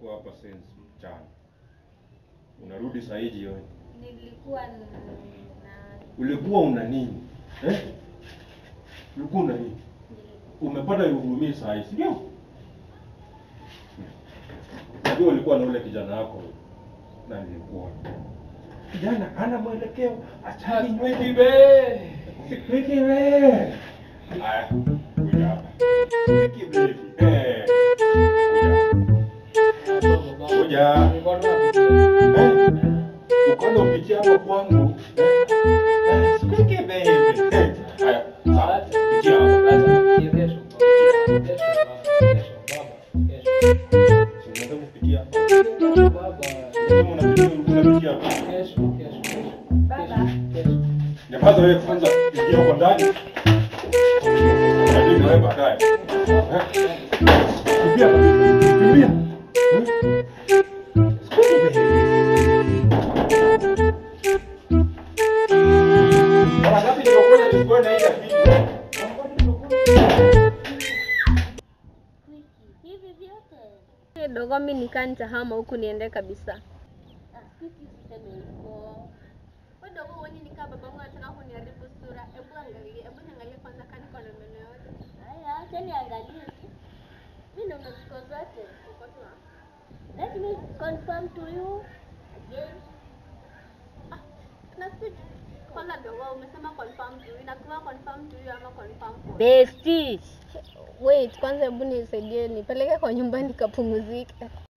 umekuwa hapa since mchana. Unarudi saa hii jioni. Nilikuwa Ulikuwa una nini? Ulikuwa una nini? Umepata yuhurumii saa hii, sio? Ndio ulikuwa na ule kijana wako. Na nilikuwa. Kijana hana mwelekeo, achani Squeaky be. Squeaky be. Haya, kuja hapa. Squeaky be. Kuja. Ukono upitia hapa kwangu. Squeaky be. Haya, sawa. Pitia hapa. Nyapaza wewe kwanza ingia huko ndani. Ndio wewe baadaye. Kimbia. Kimbia. Bwana ngapi nilikuwa nilikuwa na ile video. hivi vyote. Dogo mimi nikanja hama huku niende kabisa. Squeaky usiseme hivyo. Wewe dogo wewe nikaa babangu anataka kuniharibu sura. Hebu niangalie kwanza kani kwa meno yote. Haya, acha niangalie. Mimi ndo nachukua zote. Let me confirm to you again. Na Squeaky. Kwanza dogo umesema confirm to you. Inakuwa confirm to you ama confirm for? Bestie. Wait, kwanza hebu nisaidie nipeleke kwa nyumbani kapumzike.